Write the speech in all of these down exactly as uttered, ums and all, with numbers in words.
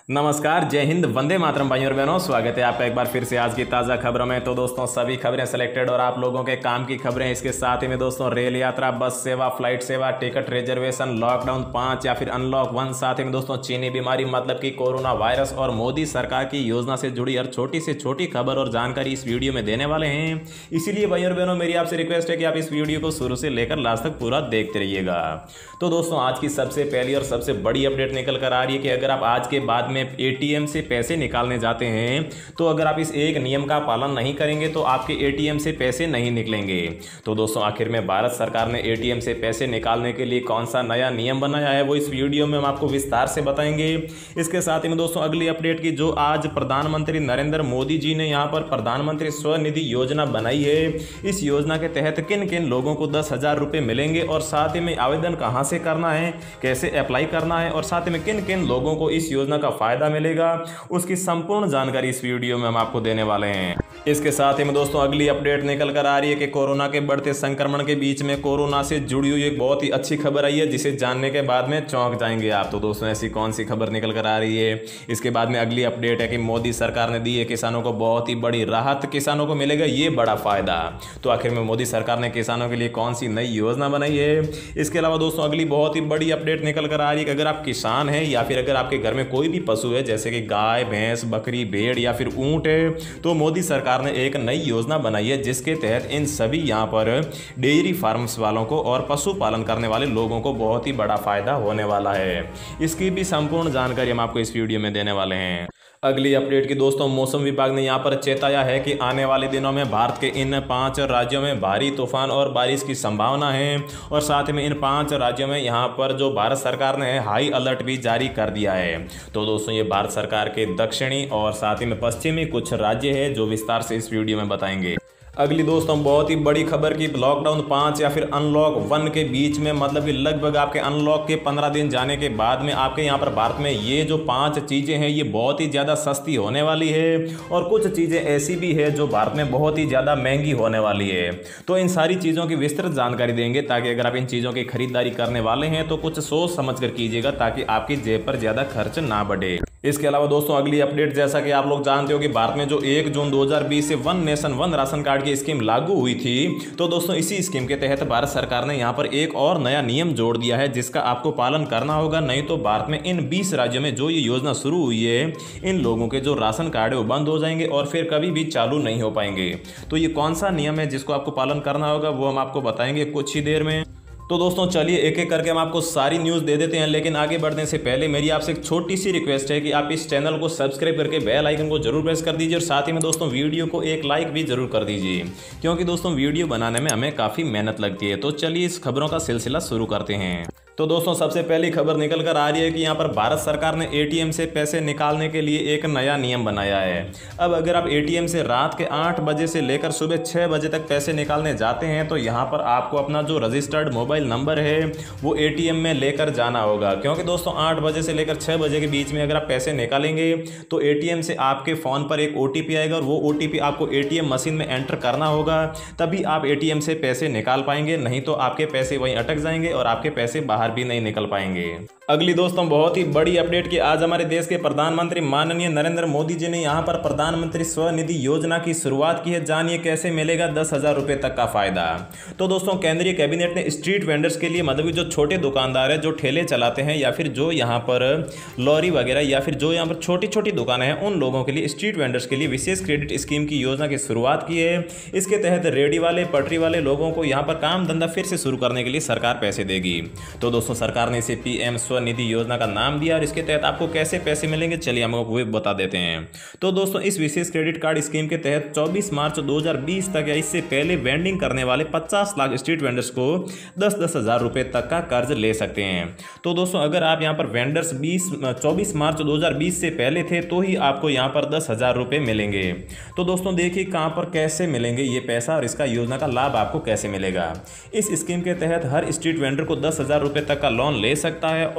नमस्कार, जय हिंद, वंदे मातरम भाइयों और बहनों। स्वागत है आपका एक बार फिर से आज की ताज़ा खबरों में। तो दोस्तों सभी खबरें सिलेक्टेड और आप लोगों के काम की खबरें। इसके साथ ही में दोस्तों रेल यात्रा, बस सेवा, फ्लाइट सेवा, टिकट रिजर्वेशन, लॉकडाउन पाँच या फिर अनलॉक वन, साथ ही में दोस्तों चीनी बीमारी मतलब कि कोरोना वायरस और मोदी सरकार की योजना से जुड़ी हर छोटी से छोटी खबर और जानकारी इस वीडियो में देने वाले हैं। इसीलिए भाइयों और बहनों मेरी आपसे रिक्वेस्ट है कि आप इस वीडियो को शुरू से लेकर लास्ट तक पूरा देखते रहिएगा। तो दोस्तों आज की सबसे पहली और सबसे बड़ी अपडेट निकल कर आ रही है कि अगर आप आज के बाद में एटीएम से पैसे निकालने जाते हैं तो अगर आप इस एक नियम का पालन नहीं करेंगे तो आपके एटीएम से पैसे नहीं निकलेंगे। तो दोस्तों आखिर में भारत सरकार ने एटीएम से पैसे निकालने के लिए कौन सा नया नियम बनाया है वो इस वीडियो में हम आपको विस्तार से बताएंगे। इसके साथ ही में दोस्तों अगली अपडेट की जो आज प्रधानमंत्री नरेंद्र मोदी जी ने यहाँ पर प्रधानमंत्री स्वनिधि योजना बनाई है, इस योजना के तहत किन किन लोगों को दस हजार रुपये मिलेंगे और साथ ही में आवेदन कहाँ से करना है, कैसे अप्लाई करना है और साथ ही में किन किन लोगों को इस योजना का फायदा मिलेगा, उसकी संपूर्ण जानकारी इस वीडियो में हम आपको देने वाले हैं। इसके साथ ही में दोस्तों अगली अपडेट निकल कर आ रही है कि कोरोना के बढ़ते संक्रमण के बीच में कोरोना से जुड़ी हुई एक बहुत ही अच्छी खबर आई है जिसे जानने के बाद में चौंक जाएंगे आप। तो दोस्तों ऐसी कौन सी खबर निकल कर आ रही है, इसके बाद में अगली अपडेट है कि मोदी सरकार ने दी है किसानों को बहुत ही बड़ी राहत, किसानों को मिलेगा ये बड़ा फायदा। तो आखिर में मोदी सरकार ने किसानों के लिए कौन सी नई योजना बनाई है। इसके अलावा दोस्तों अगली बहुत ही बड़ी अपडेट निकल कर आ रही है कि अगर आप किसान हैं या फिर अगर आपके घर में कोई भी पशु है जैसे कि गाय, भैंस, बकरी, भेड़ या फिर ऊंट है, तो मोदी सरकार ने एक नई योजना बनाई है जिसके तहत इन सभी यहां पर डेयरी फार्म्स वालों को और पशुपालन करने वाले लोगों को बहुत ही बड़ा फायदा होने वाला है। इसकी भी संपूर्ण जानकारी हम आपको इस वीडियो में देने वाले हैं। अगली अपडेट की दोस्तों मौसम विभाग ने यहाँ पर चेताया है कि आने वाले दिनों में भारत के इन पांच राज्यों में भारी तूफान और बारिश की संभावना है और साथ में इन पांच राज्यों में यहाँ पर जो भारत सरकार ने हाई अलर्ट भी जारी कर दिया है। तो दोस्तों ये भारत सरकार के दक्षिणी और साथ ही में पश्चिमी कुछ राज्य है जो विस्तार से इस वीडियो में बताएंगे। अगली दोस्तों बहुत ही बड़ी खबर की लॉकडाउन पाँच या फिर अनलॉक वन के बीच में मतलब कि लगभग आपके अनलॉक के पंद्रह दिन जाने के बाद में आपके यहाँ पर भारत में ये जो पांच चीज़ें हैं ये बहुत ही ज़्यादा सस्ती होने वाली है और कुछ चीज़ें ऐसी भी है जो भारत में बहुत ही ज़्यादा महंगी होने वाली है। तो इन सारी चीज़ों की विस्तृत जानकारी देंगे ताकि अगर आप इन चीज़ों की खरीदारी करने वाले हैं तो कुछ सोच समझ कर कीजिएगा ताकि आपकी जेब पर ज़्यादा खर्च ना बढ़े। इसके अलावा दोस्तों अगली अपडेट जैसा कि आप लोग जानते हो कि भारत में जो एक जून दो हज़ार बीस से one nation one ration card की स्कीम लागू हुई थी, तो दोस्तों इसी स्कीम के तहत भारत सरकार ने यहाँ पर एक और नया नियम जोड़ दिया है जिसका आपको पालन करना होगा, नहीं तो भारत में इन बीस राज्यों में जो ये योजना शुरू हुई है इन लोगों के जो राशन कार्ड है वो बंद हो जाएंगे और फिर कभी भी चालू नहीं हो पाएंगे। तो ये कौन सा नियम है जिसको आपको पालन करना होगा वो हम आपको बताएंगे कुछ ही देर में। तो दोस्तों चलिए एक एक करके हम आपको सारी न्यूज़ दे देते हैं, लेकिन आगे बढ़ने से पहले मेरी आपसे एक छोटी सी रिक्वेस्ट है कि आप इस चैनल को सब्सक्राइब करके बेल आइकन को जरूर प्रेस कर दीजिए और साथ ही में दोस्तों वीडियो को एक लाइक भी जरूर कर दीजिए क्योंकि दोस्तों वीडियो बनाने में हमें काफ़ी मेहनत लगती है। तो चलिए इस खबरों का सिलसिला शुरू करते हैं। तो दोस्तों सबसे पहली खबर निकल कर आ रही है कि यहाँ पर भारत सरकार ने एटीएम से पैसे निकालने के लिए एक नया नियम बनाया है। अब अगर आप एटीएम से रात के आठ बजे से लेकर सुबह छः बजे तक पैसे निकालने जाते हैं तो यहाँ पर आपको अपना जो रजिस्टर्ड मोबाइल नंबर है वो एटीएम में लेकर जाना होगा, क्योंकि दोस्तों आठ बजे से लेकर छः बजे के बीच में अगर आप पैसे निकालेंगे तो एटीएम से आपके फ़ोन पर एक ओटीपी आएगा और वो ओटीपी आपको एटीएम मशीन में एंटर करना होगा, तभी आप एटीएम से पैसे निकाल पाएंगे, नहीं तो आपके पैसे वहीं अटक जाएंगे और आपके पैसे बाहर भी नहीं निकल पाएंगे। अगली दोस्तों बहुत ही बड़ी अपडेट की आज हमारे देश के प्रधानमंत्री माननीय नरेंद्र मोदी जी ने यहाँ पर प्रधानमंत्री स्वनिधि योजना की शुरुआत की है। जानिए कैसे मिलेगा दस हजार रुपये तक का फायदा। तो दोस्तों केंद्रीय कैबिनेट ने स्ट्रीट वेंडर्स के लिए मतलब जो छोटे दुकानदार है जो ठेले चलाते हैं या फिर जो यहाँ पर लॉरी वगैरह या फिर जो यहाँ पर छोटी छोटी दुकानें हैं उन लोगों के लिए स्ट्रीट वेंडर्स के लिए विशेष क्रेडिट स्कीम की योजना की शुरुआत की है। इसके तहत रेडी वाले पटरी वाले लोगों को यहाँ पर काम धंधा फिर से शुरू करने के लिए सरकार पैसे देगी। तो दोस्तों सरकार ने इसे पीएम स्वनिधि योजना का नाम दिया और इसके तहत आपको कैसे पैसे मिलेंगे चलिए हम आपको वो बता देते हैं। तो दोस्तों इस विशेष क्रेडिट कार्ड स्कीम के तहत चौबीस मार्च दो हज़ार बीस तक या इससे पहले वेंडिंग करने वाले पचास लाख स्ट्रीट वेंडर्स को दस दस हजार रुपए तक का कर्ज ले सकते हैं। तो दोस्तों अगर आप यहाँ पर वेंडर्स बीस चौबीस मार्च दो हज़ार बीस से पहले थे तो ही आपको यहाँ पर दस हजार रुपये मिलेंगे। तो दोस्तों देखिए कहाँ पर कैसे मिलेंगे ये पैसा और इसका योजना का लाभ आपको कैसे मिलेगा। इस स्कीम के तहत हर स्ट्रीट वेंडर को दस हजार रुपये तक का लोन ले सकता है और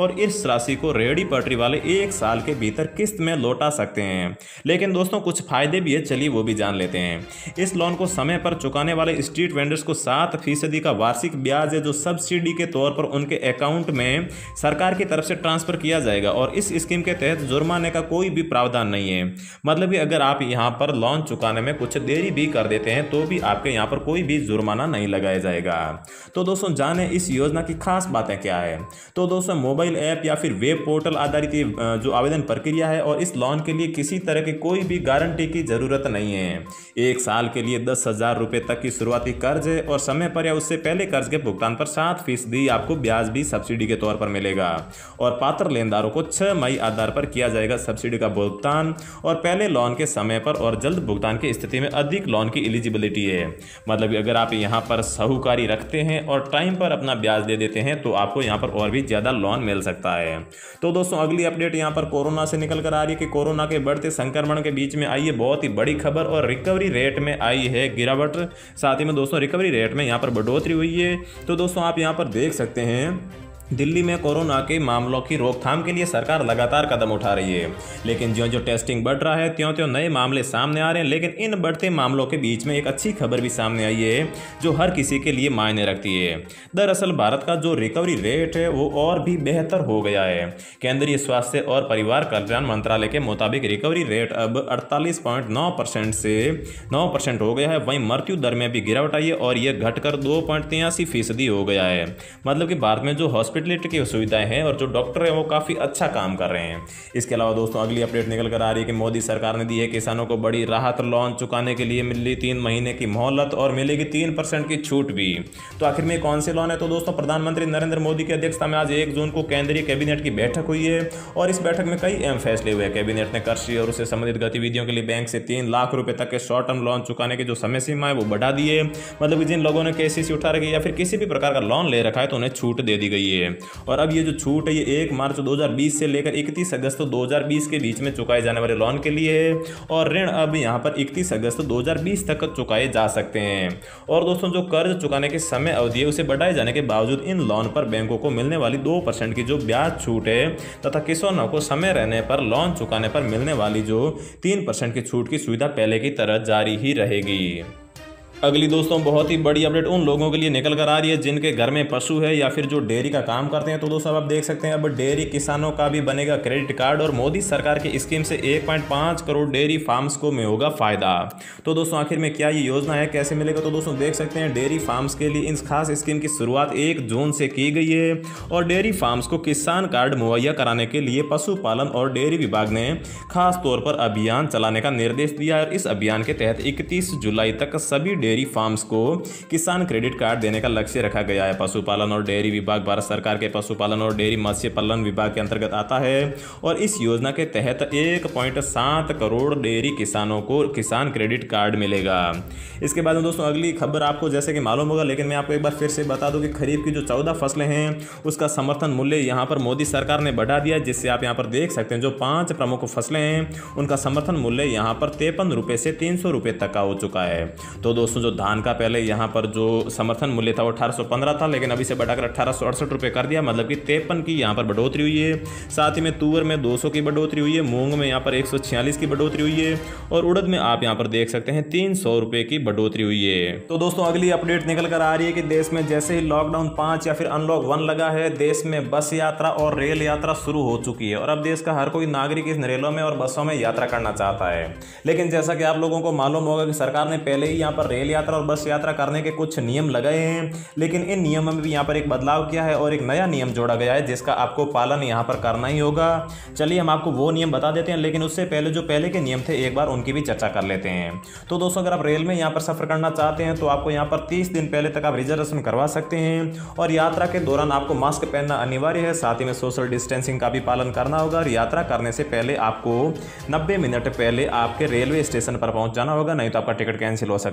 और इस राशि को रेहड़ी पटरी वाले एक साल के भीतर किस्त में लौटा सकते हैं। लेकिन दोस्तों कुछ फायदे भी है, चलिए वो भी जान लेते हैं। इस लोन को समय पर चुकाने वाले स्ट्रीट वेंडर्स को सात फीसदी का वार्षिक ब्याज है जो सब्सिडी के तौर पर उनके अकाउंट में सरकार की तरफ से ट्रांसफर किया जाएगा और इस स्कीम के तहत जुर्माने का कोई भी प्रावधान नहीं है। मतलब कि अगर आप यहां पर लोन चुकाने में कुछ देरी भी कर देते हैं तो भी आपके यहां पर कोई भी जुर्माना नहीं लगाया जाएगा। तो दोस्तों जाने इस योजना की खास बातें क्या है। तो दोस्तों मोबाइल ऐप या फिर वेब पोर्टल आधारित जो आवेदन प्रक्रिया है और इस लोन के लिए किसी तरह की कोई भी गारंटी की जरूरत नहीं है। एक साल के लिए दस हजार रुपए तक की शुरुआती कर्ज है और समय पर या उससे पहले कर्ज के भुगतान पर सात फीसदी आपको ब्याज भी सब्सिडी के तौर पर मिलेगा और पात्र लेनदारों को छह मई आधार पर किया जाएगा सब्सिडी का भुगतान और पहले लोन के समय पर और जल्द भुगतान की स्थिति में अधिक लोन की एलिजिबिलिटी है। मतलब अगर आप यहां पर साहूकारी रखते हैं और टाइम पर अपना ब्याज दे देते हैं तो आपको यहां पर और भी ज्यादा लोन मिल सकता है। तो दोस्तों अगली अपडेट यहां पर कोरोना से निकल कर आ रही है कि कोरोना के बढ़ते संक्रमण के बीच में आई है बहुत ही बड़ी खबर और रिकवरी रेट में आई है गिरावट। साथ ही में दोस्तों रिकवरी रेट में यहां पर बढ़ोतरी हुई है। तो दोस्तों आप यहां पर देख सकते हैं दिल्ली में कोरोना के मामलों की रोकथाम के लिए सरकार लगातार कदम उठा रही है, लेकिन ज्यों ज्यों टेस्टिंग बढ़ रहा है त्यों त्यों नए मामले सामने आ रहे हैं। लेकिन इन बढ़ते मामलों के बीच में एक अच्छी खबर भी सामने आई है जो हर किसी के लिए मायने रखती है। दरअसल भारत का जो रिकवरी रेट है वो और भी बेहतर हो गया है। केंद्रीय स्वास्थ्य और परिवार कल्याण मंत्रालय के मुताबिक रिकवरी रेट अब अड़तालीस पॉइंट नौ परसेंट से नौ परसेंट हो गया है। वहीं मृत्यु दर में भी गिरावट आई है और यह घटकर दो पॉइंट तिरासी फीसदी हो गया है। मतलब कि भारत में जो हॉस्पिटलिटी की सुविधाएं हैं और जो डॉक्टर हैं वो काफी अच्छा काम कर रहे हैं। इसके अलावा दोस्तों अगली अपडेट निकल कर आ रही है कि मोदी सरकार ने दी है किसानों को बड़ी राहत। लोन चुकाने के लिए मिली तीन महीने की मोहलत और मिलेगी तीन परसेंट की छूट भी। तो आखिर में कौन से लोन है। तो दोस्तों प्रधानमंत्री नरेंद्र मोदी की अध्यक्षता में आज एक जून को केंद्रीय कैबिनेट की बैठक हुई है और इस बैठक में कई अहम फैसले हुए। कैबिनेट ने कृषि और उससे संबंधित गतिविधियों के लिए बैंक से तीन लाख रुपए तक के शॉर्ट टर्म लोन चुकाने की जो समय सीमा है वो बढ़ा दी है। मतलब जिन लोगों ने केसीसी उठा रखी या फिर किसी भी प्रकार का लोन ले रखा है तो उन्हें छूट दे दी गई है। और अब ये जो छूट है ये एक मार्च दो हज़ार बीस से लेकर इकतीस अगस्त दो हज़ार बीस के बीच में चुकाए जाने वाले लोन के लिए है और ऋण अब यहां पर इकतीस अगस्त दो हज़ार बीस तक चुकाए जा सकते हैं। और दोस्तों जो कर्ज चुकाने की समय अवधि है उसे बढ़ाए जाने के बावजूद इन लोन पर बैंकों को मिलने वाली दो परसेंट की जो ब्याज छूट है तथा किसानों को समय रहने पर लोन चुकाने पर मिलने वाली जो तीन परसेंट की छूट की सुविधा पहले की तरह जारी ही रहेगी। अगली दोस्तों बहुत ही बड़ी अपडेट उन लोगों के लिए निकल कर आ रही है जिनके घर में पशु है या फिर जो डेयरी का काम करते हैं। तो दोस्तों आप देख सकते हैं अब डेयरी किसानों का भी बनेगा क्रेडिट कार्ड और मोदी सरकार की स्कीम से एक पॉइंट पाँच करोड़ डेयरी फार्म्स को में होगा फायदा। तो दोस्तों आखिर में क्या ये योजना है, कैसे मिलेगा। तो दोस्तों देख सकते हैं डेयरी फार्म्स के लिए इन खास स्कीम की शुरुआत एक जून से की गई है और डेयरी फार्म्स को किसान कार्ड मुहैया कराने के लिए पशुपालन और डेयरी विभाग ने खास तौर पर अभियान चलाने का निर्देश दिया है। इस अभियान के तहत इकतीस जुलाई तक सभी डेयरी फार्म्स को किसान क्रेडिट कार्ड देने का लक्ष्य रखा गया है। पशुपालन और डेयरी विभाग भारत सरकार के पशुपालन और डेयरी मत्स्य पालन विभाग के अंतर्गत आता है और इस योजना के तहत एक पॉइंट सात करोड़ डेयरी किसानों को किसान क्रेडिट कार्ड मिलेगा। इसके बाद में दोस्तों अगली खबर आपको जैसे कि मालूम होगा, लेकिन मैं आपको एक बार फिर से बता दूं कि खरीफ की जो चौदह फसलें हैं उसका समर्थन मूल्य यहां पर मोदी सरकार ने बढ़ा दिया, जिससे आप यहां पर देख सकते हैं जो पांच प्रमुख फसलें हैं उनका समर्थन मूल्य यहां पर तिरपन रुपए से तीन सौ रुपए तक का हो चुका है। तो दोस्तों जो धान का पहले यहाँ पर जो समर्थन मूल्य था वो अठारह सौ पंद्रह था, लेकिन अभी से बढ़ाकर अठारह सौ अड़सठ रुपये कर दिया। मतलब कि तिरपन की यहाँ पर बढ़ोतरी हुई है। साथ ही में तुअर में दो सौ की बढ़ोतरी हुई है, मूंग में यहाँ पर एक सौ छियालीस की बढ़ोतरी हुई है और उड़द में आप यहाँ पर देख सकते हैं तीन सौ रुपये की बढ़ोतरी हुई है। तो दोस्तों अगली अपडेट निकल कर आ रही है कि देश में जैसे ही लॉकडाउन पाँच या फिर अनलॉक वन लगा है, देश में बस यात्रा और रेल यात्रा शुरू हो चुकी है और अब देश का हर कोई नागरिक इस रेलों में और बसों में यात्रा करना चाहता है। लेकिन जैसा कि आप लोगों को मालूम होगा कि सरकार ने पहले ही यहाँ पर रेल यात्रा और बस यात्रा करने के कुछ नियम लगाए हैं, लेकिन इन नियमों में भी यहाँ पर एक बदलाव किया है और एक नया नियम जोड़ा गया है जिसका आपको पालन यहाँ पर करना ही होगा। चलिए हम आपको वो नियम बता देते हैं, लेकिन उससे पहले जो पहले के नियम थे एक बार उनकी भी चर्चा कर लेते हैं। तो दोस्तों अगर आप रेल में यहाँ पर सफर करना चाहते हैं तो आपको यहाँ पर तीस दिन पहले तक आप रिजर्वेशन करवा सकते हैं और यात्रा के दौरान आपको मास्क पहनना अनिवार्य है। साथ ही में सोशल डिस्टेंसिंग का भी पालन करना होगा और यात्रा करने से पहले आपको नब्बे मिनट पहले आपके रेलवे स्टेशन पर पहुंच जाना होगा, नहीं तो आपका टिकट कैंसिल हो सकता है।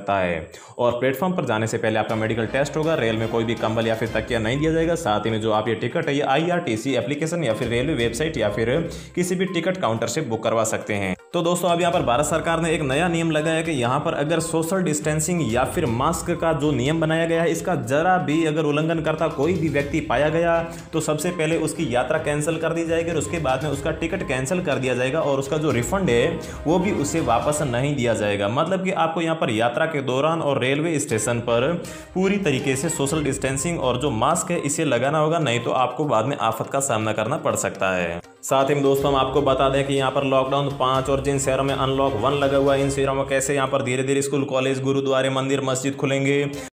और प्लेटफॉर्म पर जाने से पहले आपका मेडिकल टेस्ट होगा। रेल में कोई भी कंबल या फिर तकिया नहीं दिया जाएगा। साथ ही में जो आप ये टिकट है ये I R T C application या फिर रेलवे वेबसाइट या फिर किसी भी टिकट काउंटर से बुक करवा सकते हैं। तो दोस्तों अब यहाँ पर भारत सरकार ने एक नया नियम लगाया कि यहाँ पर अगर सोशल डिस्टेंसिंग या फिर मास्क का जो नियम बनाया गया है इसका जरा भी अगर उल्लंघन करता कोई भी व्यक्ति पाया गया तो सबसे पहले उसकी यात्रा कैंसिल कर दी जाएगी और उसके बाद में उसका टिकट कैंसिल कर दिया जाएगा और उसका जो रिफंड है वो भी उसे वापस नहीं दिया जाएगा। मतलब कि आपको यहाँ पर यात्रा के दौरान और रेलवे स्टेशन पर पूरी तरीके से सोशल डिस्टेंसिंग और जो मास्क है इसे लगाना होगा, नहीं तो आपको बाद में आफत का सामना करना पड़ सकता है। साथ ही में दोस्तों हम आपको बता दें कि यहाँ पर लॉकडाउन पाँच और जिन शहरों में अनलॉक वन लगा हुआ है इन शहरों में कैसे यहाँ पर धीरे धीरे स्कूल, कॉलेज, गुरुद्वारे, मंदिर, मस्जिद खुलेंगे।